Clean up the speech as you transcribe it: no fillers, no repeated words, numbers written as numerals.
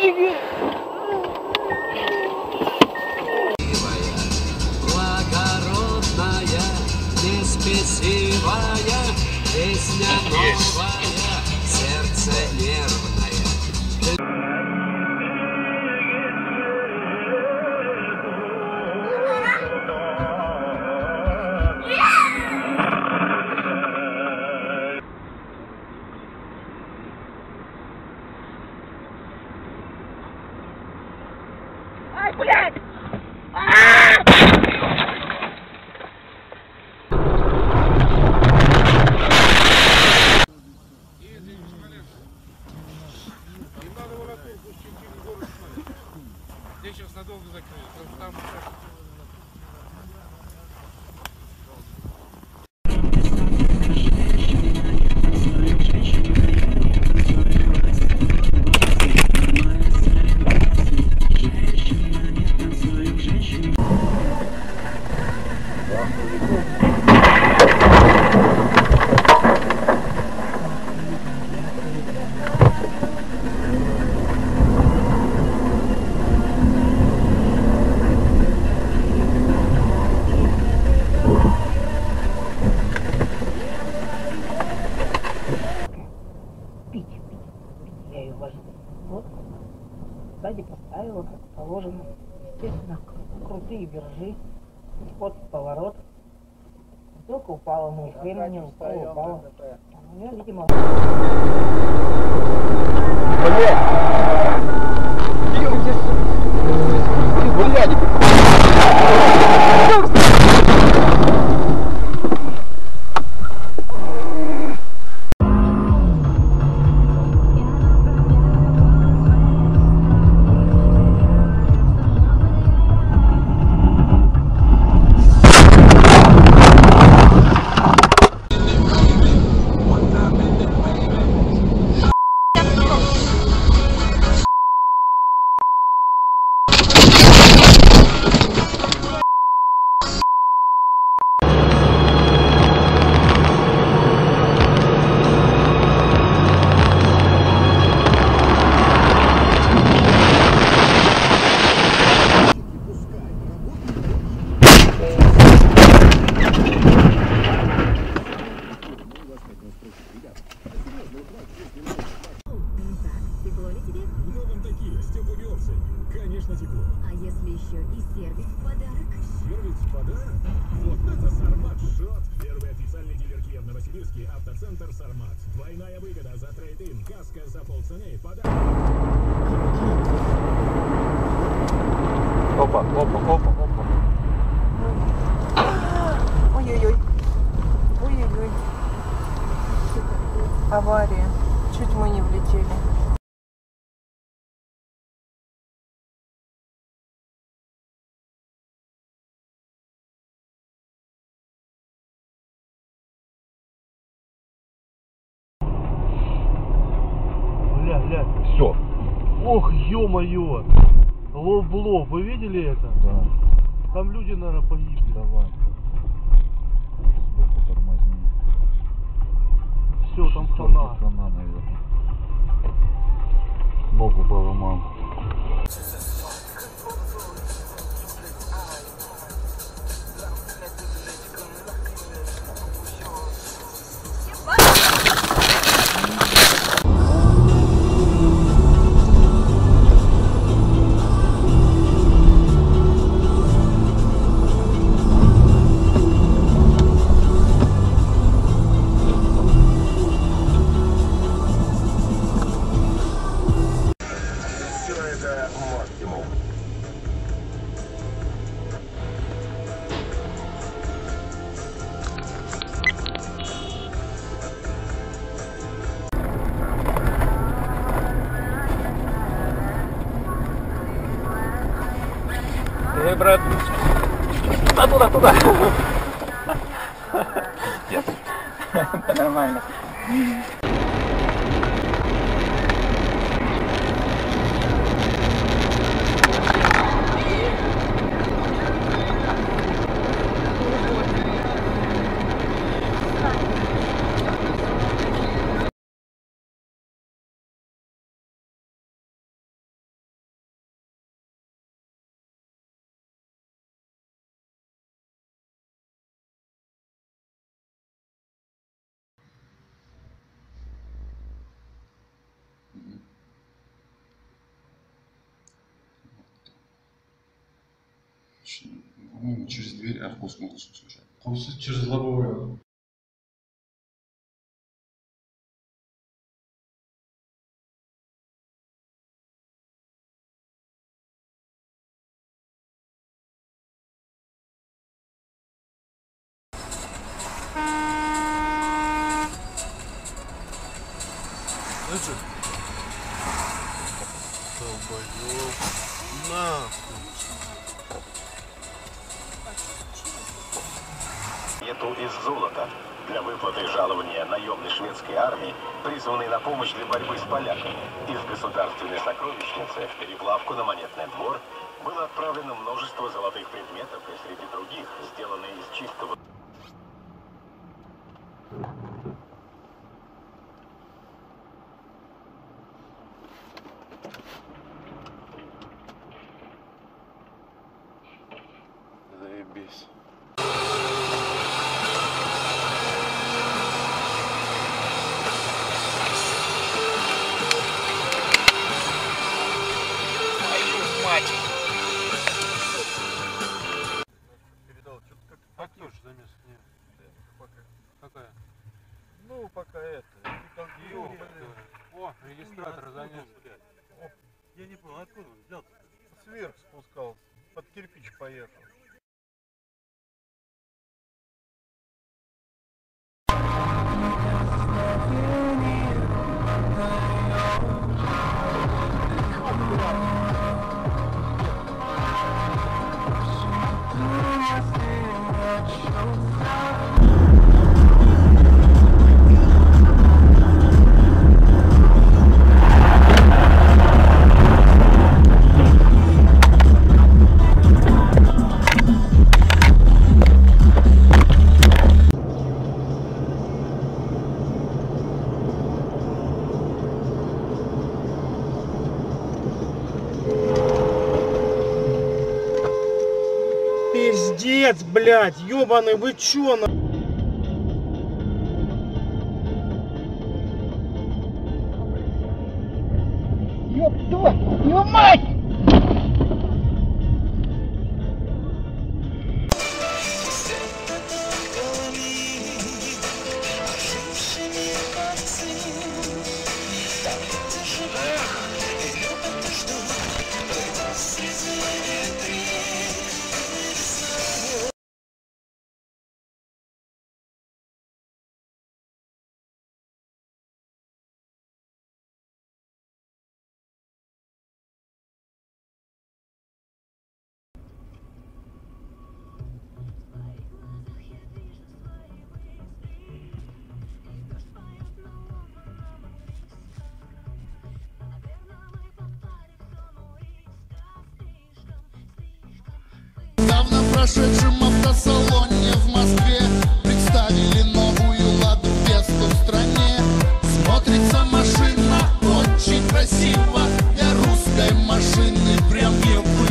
мальчики! Благородная, неспесивая, песня новая, сердце нервное. Ай, блядь! Здесь сейчас надолго закрыли, потому что там... Я ее возьму. Вот. Сзади поставила, как положено. Естественно, крутые вержи. Вот поворот. Только упала, ну, хрен не упала. У меня, видимо... Конечно, тепло. А если еще и сервис в подарок? Сервис в подарок? Вот это Сармат-шот! Первый официальный дилер Kia в Новосибирске, автоцентр Сармат. Двойная выгода за трейд-ин, каска за полцены, подарок. Опа, опа, опа, опа. Ой-ой-ой. Ой-ой-ой. Авария. Чуть мы не влетели. Бля. Все. Ох, ё-моё. Лоб в лоб. Вы видели это? Да. Там люди, наверное, погибли. Давай. Сбоку тормозни. Все, там хана. Хана, наверное. Ногу поломал. Брат. Туда. Нет. Нормально. По-моему, через дверь арбуз могут слушать. Курсы через лобовое. Слышишь? Долбоёб. Нахуй. Нету из золота. Для выплаты жалования наемной шведской армии, призванной на помощь для борьбы с поляками, из государственной сокровищницы в переплавку на монетный двор было отправлено множество золотых предметов, и среди других сделанные из чистого... Заебись. Передал, что-то как актер замес. Нет. Пока. Какая? Ну, пока это. О, регистратор занес. Я не понял, откуда он взялся? Сверху спускался. Под кирпич поехал. Пиздец, блядь, ёбаный, вы чё на... Ёб твою мать! В прошедшем автосалоне в Москве представили новую ладу Весту в стране. Смотрится машина очень красиво, для русской машины прям не